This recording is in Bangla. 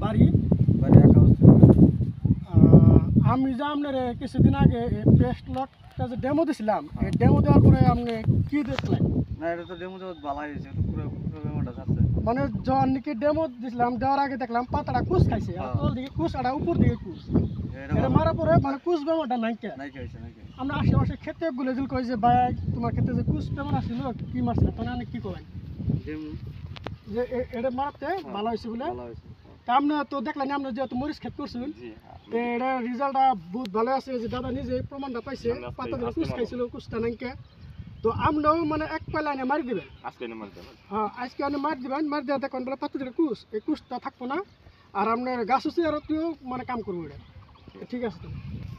বাড়ি বাড়ি একা অবস্থা আমি যে আপনার কিছুদিন আগে পেস্ট লকটা যে ডেমো দিছিলাম এই ডেমো দেওয়ার পরে আপনি কি দেখলেন? না এটা তো ডেমো দেওয়া ভালো হয়েছে, একটু পুরো পুরো বেমাটা যাচ্ছে। মানে যখন নাকি ডেমো দিছিলাম দেওয়ার আগে দেখলাম পাতাটা কুচ খাইছে, আর তল দিকে কুচ আর উপর দিকে কুচ। এটা মারার পরে মানে কুচ বেমারটা নাইকে আমরা আশেপাশে খেতে গুলো দিল কই যে ভাই তোমার ক্ষেত্রে যে কুচ বেমার আসছিল কি মারছিল তখন আপনি কি করেন যে এটা মারাতে ভালো হয়েছে বলে? তা আপনি তো দেখলেন আপনি যেহেতু মরিচ ক্ষেত করছিলেন তো এটা রেজাল্টটা বহুত ভালো আছে যে দাদা নিজে প্রমাণটা পাইছে পাতা দিয়ে কুচ খাইছিল কুচটা নাইকে। তো আমরাও মানে এক পালাইনে মারি দিবেন হ্যাঁ আজকে আপনি মারি দিবেন, মারি দেওয়া দেখবেন বলে পাতা দিয়ে কুচ এই কুচটা থাকবো না আর আপনার গাছ হচ্ছে আর মানে কাম করবো এটা। ঠিক আছে।